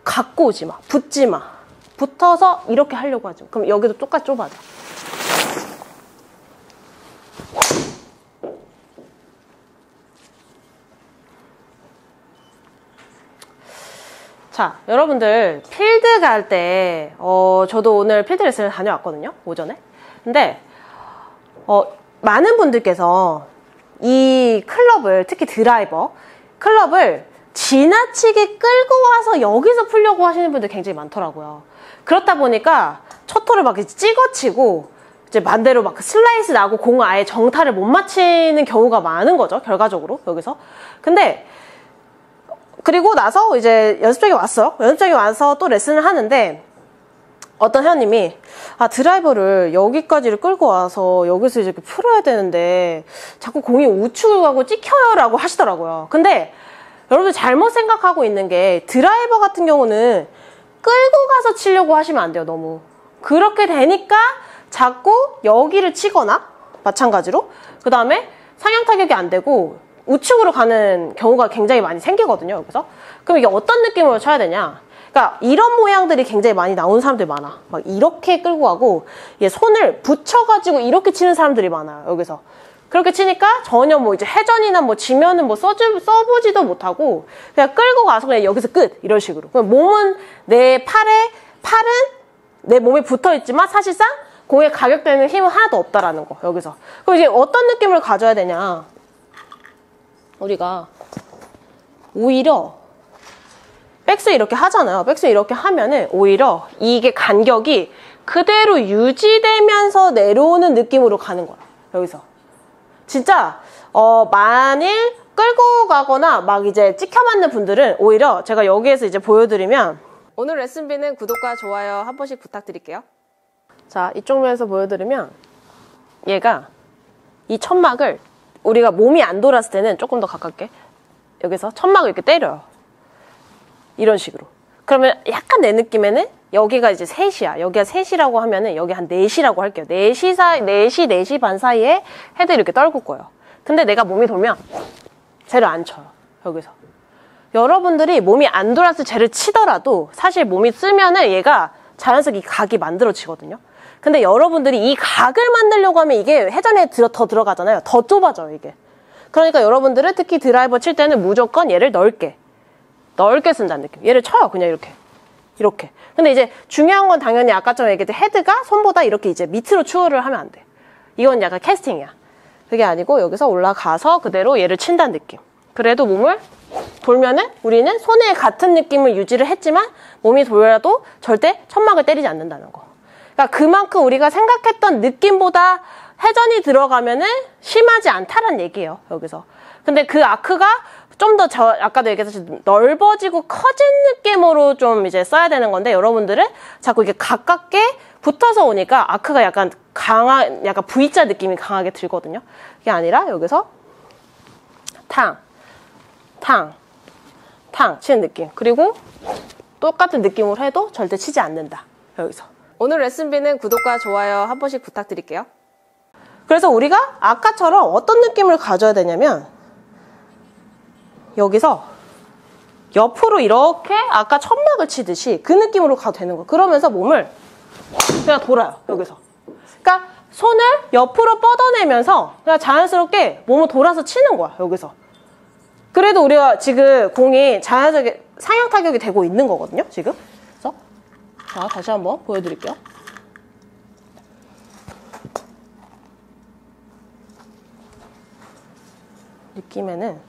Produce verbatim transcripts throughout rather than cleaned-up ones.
갖고 오지 마. 붙지 마. 붙어서 이렇게 하려고 하죠. 그럼 여기도 똑같이 좁아져. 자, 여러분들 필드 갈 때 어, 저도 오늘 필드 레슨을 다녀왔거든요. 오전에. 근데 어, 많은 분들께서 이 클럽을, 특히 드라이버 클럽을 지나치게 끌고 와서 여기서 풀려고 하시는 분들 굉장히 많더라고요. 그렇다 보니까 첫 홀을 막 찍어치고 이제 반대로 막 슬라이스 나고 공을 아예 정타를 못 맞히는 경우가 많은 거죠. 결과적으로 여기서. 근데 그리고 나서 이제 연습장에 왔어요. 연습장에 와서 또 레슨을 하는데 어떤 회원님이 아 드라이버를 여기까지를 끌고 와서 여기서 이제 풀어야 되는데 자꾸 공이 우측을 가고 찍혀요 라고 하시더라고요. 근데 여러분들 잘못 생각하고 있는 게 드라이버 같은 경우는 끌고 가서 치려고 하시면 안 돼요. 너무 그렇게 되니까 자꾸 여기를 치거나 마찬가지로 그 다음에 상향 타격이 안 되고 우측으로 가는 경우가 굉장히 많이 생기거든요. 여기서. 그럼 이게 어떤 느낌으로 쳐야 되냐? 그러니까 이런 모양들이 굉장히 많이 나오는 사람들이 많아. 막 이렇게 끌고 가고 얘 손을 붙여가지고 이렇게 치는 사람들이 많아요. 여기서. 그렇게 치니까 전혀 뭐 이제 회전이나 뭐 지면은 뭐 써주, 써보지도 못하고 그냥 끌고 가서 그냥 여기서 끝 이런 식으로. 그냥 몸은 내 팔에 팔은 내 몸에 붙어 있지만 사실상 공에 가격되는 힘은 하나도 없다라는 거. 여기서. 그럼 이제 어떤 느낌을 가져야 되냐? 우리가 오히려 백스윙 이렇게 하잖아요. 백스윙 이렇게 하면은 오히려 이게 간격이 그대로 유지되면서 내려오는 느낌으로 가는 거야. 여기서. 진짜 어 만일 끌고 가거나 막 이제 찍혀 맞는 분들은 오히려 제가 여기에서 이제 보여드리면 오늘 레슨비는 구독과 좋아요 한 번씩 부탁드릴게요. 자, 이쪽 면에서 보여드리면 얘가 이 천막을 우리가 몸이 안 돌았을 때는 조금 더 가깝게 여기서 천막을 이렇게 때려요. 이런 식으로. 그러면 약간 내 느낌에는 여기가 이제 셋이야. 여기가 셋이라고 하면은 여기 한 넷이라고 할게요. 넷이 사이, 넷이, 넷이 반 사이에 헤드 이렇게 떨굴 거예요. 근데 내가 몸이 돌면 쟤를 안 쳐요. 여기서. 여러분들이 몸이 안 돌아서 쟤를 치더라도 사실 몸이 쓰면은 얘가 자연스럽게 이 각이 만들어지거든요. 근데 여러분들이 이 각을 만들려고 하면 이게 회전에 들어, 더 들어가잖아요. 더 좁아져요, 이게. 그러니까 여러분들은 특히 드라이버 칠 때는 무조건 얘를 넓게, 넓게 쓴다는 느낌. 얘를 쳐요, 그냥 이렇게. 이렇게. 근데 이제 중요한 건 당연히 아까처럼 얘기했듯이 헤드가 손보다 이렇게 이제 밑으로 추월을 하면 안 돼. 이건 약간 캐스팅이야. 그게 아니고 여기서 올라가서 그대로 얘를 친다는 느낌. 그래도 몸을 돌면은 우리는 손에 같은 느낌을 유지를 했지만 몸이 돌려도 절대 천막을 때리지 않는다는 거. 그러니까 그만큼 우리가 생각했던 느낌보다 회전이 들어가면은 심하지 않다는 얘기예요. 여기서. 근데 그 아크가 좀 더 저 아까도 얘기했듯이 넓어지고 커진 느낌으로 좀 이제 써야 되는 건데 여러분들은 자꾸 이게 가깝게 붙어서 오니까 아크가 약간 강한 약간 V자 느낌이 강하게 들거든요. 그게 아니라 여기서 탕, 탕, 탕 치는 느낌. 그리고 똑같은 느낌으로 해도 절대 치지 않는다. 여기서. 오늘 레슨비는 구독과 좋아요 한 번씩 부탁드릴게요. 그래서 우리가 아까처럼 어떤 느낌을 가져야 되냐면 여기서 옆으로 이렇게 아까 천막을 치듯이 그 느낌으로 가도 되는 거예요. 그러면서 몸을 그냥 돌아요. 여기서. 그러니까 손을 옆으로 뻗어내면서 그냥 자연스럽게 몸을 돌아서 치는 거야. 여기서. 그래도 우리가 지금 공이 자연스럽게 상향 타격이 되고 있는 거거든요. 지금. 그래서 자, 다시 한번 보여드릴게요. 느낌에는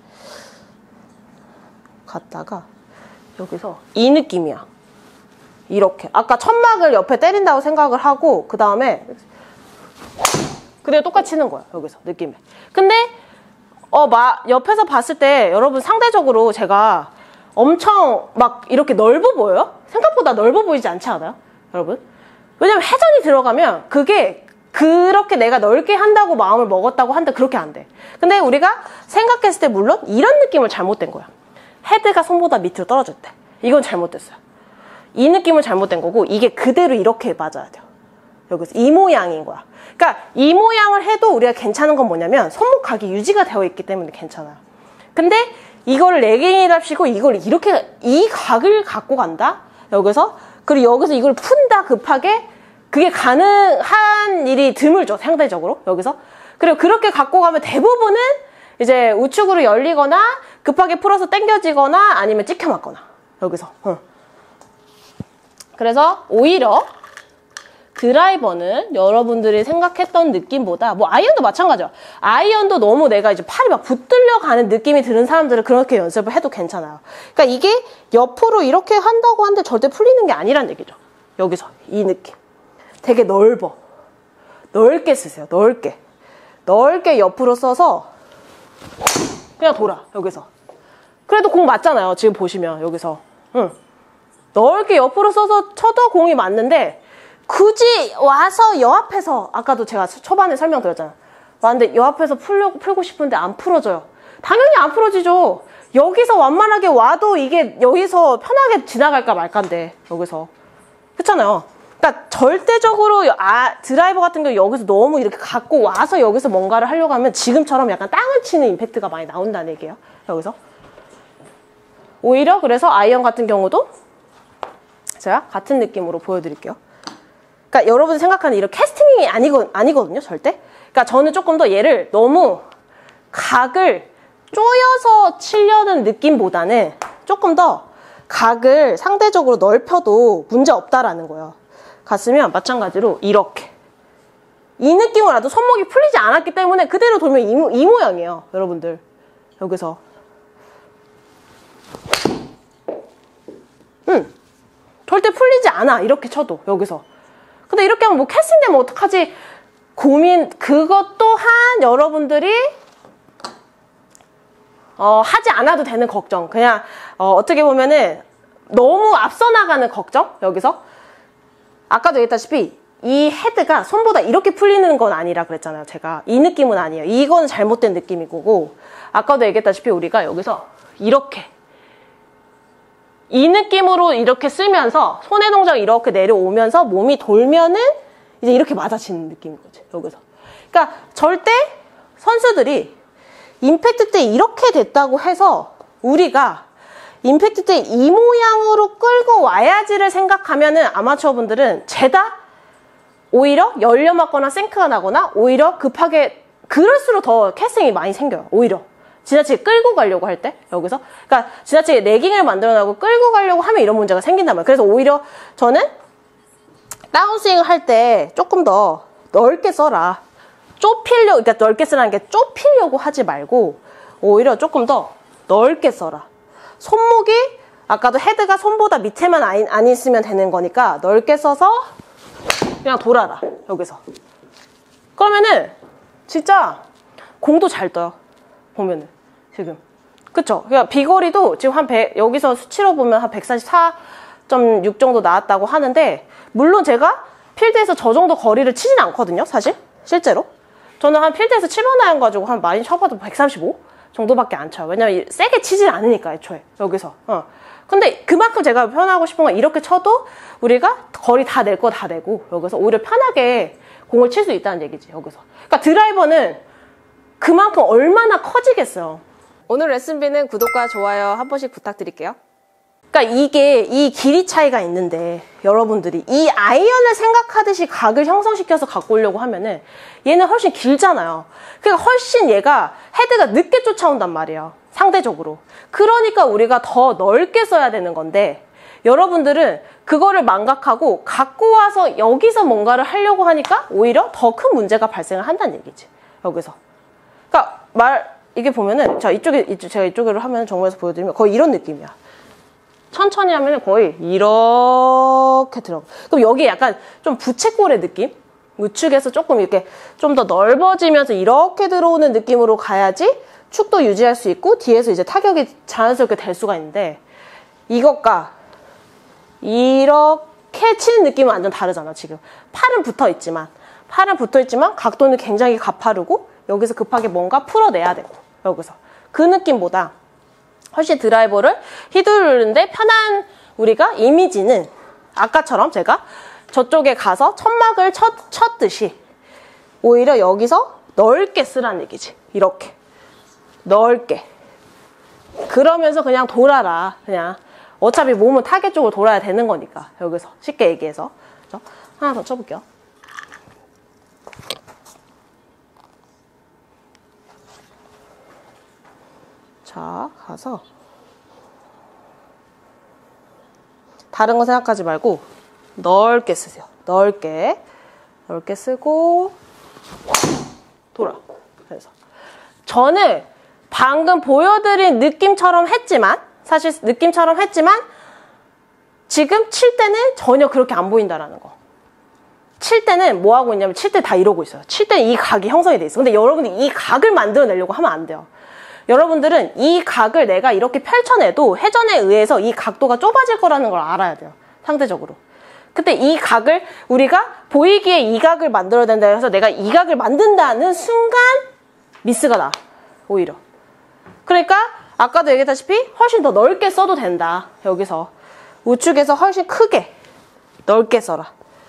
갔다가 여기서 이 느낌이야. 이렇게. 아까 천막을 옆에 때린다고 생각을 하고 그 다음에 그대로 똑같이 치는 거야. 여기서 느낌에. 근데 어, 마, 옆에서 봤을 때 여러분 상대적으로 제가 엄청 막 이렇게 넓어 보여요? 생각보다 넓어 보이지 않지 않아요? 여러분? 왜냐면 회전이 들어가면 그게 그렇게 내가 넓게 한다고 마음을 먹었다고 한데 그렇게 안 돼. 근데 우리가 생각했을 때 물론 이런 느낌을 잘못된 거야. 헤드가 손보다 밑으로 떨어질 때. 이건 잘못됐어요. 이 느낌은 잘못된 거고 이게 그대로 이렇게 맞아야 돼요. 여기서 이 모양인 거야. 그러니까 이 모양을 해도 우리가 괜찮은 건 뭐냐면 손목각이 유지가 되어 있기 때문에 괜찮아요. 근데 이거를 레깅이랍시고 이걸 이렇게 이 각을 갖고 간다? 여기서 그리고 여기서 이걸 푼다 급하게 그게 가능한 일이 드물죠 상대적으로 여기서. 그리고 그렇게 갖고 가면 대부분은 이제 우측으로 열리거나 급하게 풀어서 당겨지거나 아니면 찍혀 맞거나 여기서. 어. 그래서 오히려 드라이버는 여러분들이 생각했던 느낌보다 뭐 아이언도 마찬가지야. 아이언도 너무 내가 이제 팔이 막 붙들려 가는 느낌이 드는 사람들은 그렇게 연습을 해도 괜찮아요. 그러니까 이게 옆으로 이렇게 한다고 하는데 절대 풀리는 게 아니란 얘기죠. 여기서 이 느낌 되게 넓어. 넓게 쓰세요. 넓게 넓게 옆으로 써서 그냥 돌아. 여기서 그래도 공 맞잖아요. 지금 보시면 여기서 응. 넓게 옆으로 써서 쳐도 공이 맞는데 굳이 와서 여 앞에서 아까도 제가 초반에 설명드렸잖아요. 왔는데 여 앞에서 풀려, 풀고 싶은데 안 풀어져요. 당연히 안 풀어지죠. 여기서 완만하게 와도 이게 여기서 편하게 지나갈까 말까인데 여기서 그렇잖아요. 그러니까 절대적으로 아, 드라이버 같은 경우 여기서 너무 이렇게 갖고 와서 여기서 뭔가를 하려고 하면 지금처럼 약간 땅을 치는 임팩트가 많이 나온다는 얘기예요. 여기서 오히려 그래서 아이언 같은 경우도 제가 같은 느낌으로 보여드릴게요. 그러니까 여러분이 생각하는 이런 캐스팅이 아니거, 아니거든요, 절대. 그러니까 저는 조금 더 얘를 너무 각을 쪼여서 치려는 느낌보다는 조금 더 각을 상대적으로 넓혀도 문제 없다라는 거예요. 갔으면 마찬가지로 이렇게. 이 느낌을 와도 손목이 풀리지 않았기 때문에 그대로 돌면 이, 모, 이 모양이에요, 여러분들. 여기서. 응. 절대 풀리지 않아, 이렇게 쳐도, 여기서. 근데 이렇게 하면 뭐 캐스팅 되면 어떡하지? 고민, 그것 또한 여러분들이 어, 하지 않아도 되는 걱정. 그냥 어, 어떻게 보면은 너무 앞서 나가는 걱정? 여기서 아까도 얘기했다시피 이 헤드가 손보다 이렇게 풀리는 건 아니라 그랬잖아요. 제가 이 느낌은 아니에요. 이건 잘못된 느낌이고 아까도 얘기했다시피 우리가 여기서 이렇게 이 느낌으로 이렇게 쓰면서 손의 동작 이렇게 내려오면서 몸이 돌면은 이제 이렇게 맞아지는 느낌인 거지, 여기서. 그러니까 절대 선수들이 임팩트 때 이렇게 됐다고 해서 우리가 임팩트 때 이 모양으로 끌고 와야지를 생각하면은 아마추어 분들은 죄다 오히려 열려 맞거나 생크가 나거나 오히려 급하게 그럴수록 더 캐스팅이 많이 생겨요, 오히려. 지나치게 끌고 가려고 할 때, 여기서. 그러니까 지나치게 레깅을 만들어내고 끌고 가려고 하면 이런 문제가 생긴단 말이에요. 그래서 오히려 저는 다운스윙을 할 때 조금 더 넓게 써라. 좁히려고, 그러니까 넓게 쓰라는 게 좁히려고 하지 말고 오히려 조금 더 넓게 써라. 손목이 아까도 헤드가 손보다 밑에만 안, 안 있으면 되는 거니까 넓게 써서 그냥 돌아라, 여기서. 그러면은 진짜 공도 잘 떠요, 보면은. 지금. 그쵸? 그러니까 비거리도 지금 한 백, 여기서 수치로 보면 한 백사십사 점 육 정도 나왔다고 하는데, 물론 제가 필드에서 저 정도 거리를 치진 않거든요, 사실. 실제로. 저는 한 필드에서 칠 번 아이언 가지고 한 많이 쳐봐도 백삼십오 정도밖에 안 쳐요. 왜냐면 세게 치진 않으니까, 애초에. 여기서. 어. 근데 그만큼 제가 표현하고 싶은 건 이렇게 쳐도 우리가 거리 다 낼 거 다 내고, 여기서 오히려 편하게 공을 칠 수 있다는 얘기지, 여기서. 그러니까 드라이버는 그만큼 얼마나 커지겠어요. 오늘 레슨비는 구독과 좋아요 한 번씩 부탁드릴게요. 그러니까 이게 이 길이 차이가 있는데 여러분들이 이 아이언을 생각하듯이 각을 형성시켜서 갖고 오려고 하면은 얘는 훨씬 길잖아요. 그러니까 훨씬 얘가 헤드가 늦게 쫓아온단 말이에요, 상대적으로. 그러니까 우리가 더 넓게 써야 되는 건데 여러분들은 그거를 망각하고 갖고 와서 여기서 뭔가를 하려고 하니까 오히려 더 큰 문제가 발생을 한다는 얘기지, 여기서. 그러니까 말 이게 보면은 자 이쪽에 이쪽, 제가 이쪽으로 하면 정면에서 보여드리면 거의 이런 느낌이야. 천천히 하면은 거의 이렇게 들어가. 그럼 여기 약간 좀 부채꼴의 느낌? 우측에서 조금 이렇게 좀 더 넓어지면서 이렇게 들어오는 느낌으로 가야지 축도 유지할 수 있고 뒤에서 이제 타격이 자연스럽게 될 수가 있는데, 이것과 이렇게 치는 느낌은 완전 다르잖아. 지금 팔은 붙어 있지만 팔은 붙어 있지만 각도는 굉장히 가파르고 여기서 급하게 뭔가 풀어내야 되고, 여기서 그 느낌보다 훨씬 드라이버를 휘두르는데 편한 우리가 이미지는 아까처럼 제가 저쪽에 가서 천막을 쳤, 쳤듯이 오히려 여기서 넓게 쓰라는 얘기지. 이렇게 넓게 그러면서 그냥 돌아라. 그냥 어차피 몸은 타겟 쪽으로 돌아야 되는 거니까. 여기서 쉽게 얘기해서. 그렇죠? 하나 더 쳐볼게요. 자, 가서 다른 거 생각하지 말고 넓게 쓰세요. 넓게 넓게 쓰고 돌아. 그래서 저는 방금 보여드린 느낌처럼 했지만 사실 느낌처럼 했지만 지금 칠 때는 전혀 그렇게 안 보인다라는 거. 칠 때는 뭐 하고 있냐면 칠 때 다 이러고 있어요. 칠 때는 이 각이 형성이 돼 있어. 근데 여러분들이 이 각을 만들어내려고 하면 안 돼요. 여러분들은 이 각을 내가 이렇게 펼쳐내도 회전에 의해서 이 각도가 좁아질 거라는 걸 알아야 돼요. 상대적으로. 근데 이 각을 우리가 보이기에 이 각을 만들어야 된다 해서 내가 이 각을 만든다는 순간 미스가 나. 오히려. 그러니까 아까도 얘기했다시피 훨씬 더 넓게 써도 된다. 여기서. 우측에서 훨씬 크게 넓게 써라.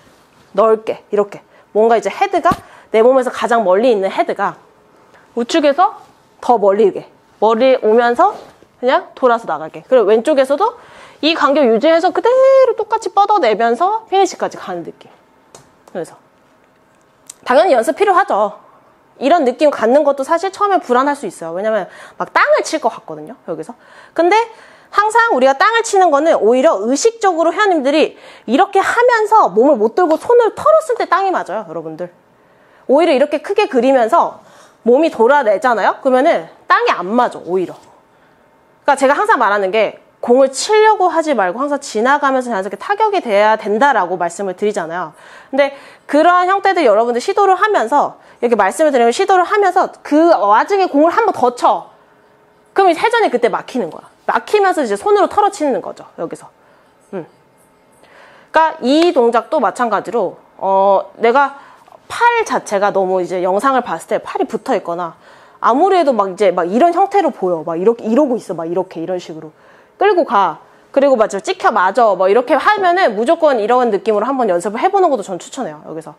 넓게 이렇게. 뭔가 이제 헤드가 내 몸에서 가장 멀리 있는 헤드가 우측에서 더 멀리 오게. 멀리 오면서 그냥 돌아서 나가게. 그리고 왼쪽에서도 이 간격 유지해서 그대로 똑같이 뻗어내면서 피니시까지 가는 느낌. 그래서 당연히 연습 필요하죠. 이런 느낌 갖는 것도 사실 처음에 불안할 수 있어요. 왜냐면 막 땅을 칠 것 같거든요. 여기서. 근데 항상 우리가 땅을 치는 거는 오히려 의식적으로 회원님들이 이렇게 하면서 몸을 못 들고 손을 털었을 때 땅이 맞아요. 여러분들. 오히려 이렇게 크게 그리면서 몸이 돌아내잖아요? 그러면은 땅이 안 맞아. 오히려. 그러니까 제가 항상 말하는 게 공을 치려고 하지 말고 항상 지나가면서 자연스럽게 타격이 돼야 된다라고 말씀을 드리잖아요. 근데 그러한 형태들 여러분들 시도를 하면서 이렇게 말씀을 드리면 시도를 하면서 그 와중에 공을 한 번 더 쳐. 그럼 이 회전이 그때 막히는 거야. 막히면서 이제 손으로 털어치는 거죠. 여기서. 음. 그러니까 이 동작도 마찬가지로 어 내가 팔 자체가 너무 이제 영상을 봤을 때 팔이 붙어 있거나 아무리 해도 막 이제 막 이런 형태로 보여. 막 이렇게 이러고 있어. 막 이렇게 이런 식으로. 끌고 가. 그리고 맞죠. 찍혀 맞아. 뭐 이렇게 하면은 무조건 이런 느낌으로 한번 연습을 해보는 것도 전 추천해요. 여기서.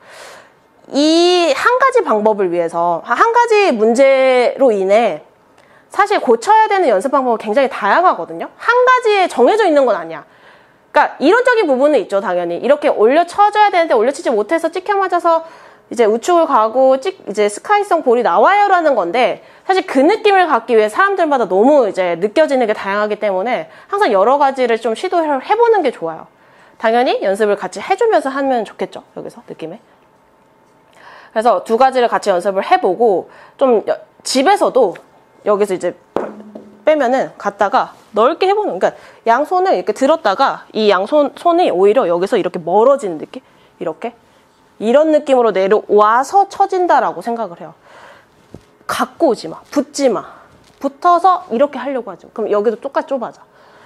이 한 가지 방법을 위해서 한 가지 문제로 인해 사실 고쳐야 되는 연습 방법은 굉장히 다양하거든요. 한 가지에 정해져 있는 건 아니야. 그러니까 이론적인 부분은 있죠. 당연히. 이렇게 올려 쳐줘야 되는데 올려치지 못해서 찍혀 맞아서 이제 우측을 가고 찍, 이제 스카이성 볼이 나와요라는 건데 사실 그 느낌을 갖기 위해 사람들마다 너무 이제 느껴지는 게 다양하기 때문에 항상 여러 가지를 좀 시도를 해보는 게 좋아요. 당연히 연습을 같이 해주면서 하면 좋겠죠. 여기서 느낌에. 그래서 두 가지를 같이 연습을 해보고 좀 여, 집에서도 여기서 이제 빼면은 갔다가 넓게 해보는, 그러니까 양손을 이렇게 들었다가 이 양손, 손이 오히려 여기서 이렇게 멀어지는 느낌? 이렇게. 이런 느낌으로 내려와서 쳐진다라고 생각을 해요. 갖고 오지 마. 붙지 마. 붙어서 이렇게 하려고 하죠. 그럼 여기도 똑같이 좁아져.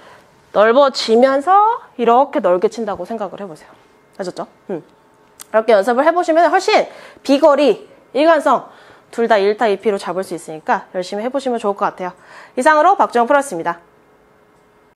넓어지면서 이렇게 넓게 친다고 생각을 해보세요. 아셨죠? 음. 이렇게 연습을 해보시면 훨씬 비거리, 일관성 둘 다 일 타 이 피로 잡을 수 있으니까 열심히 해보시면 좋을 것 같아요. 이상으로 박주영 프로였습니다.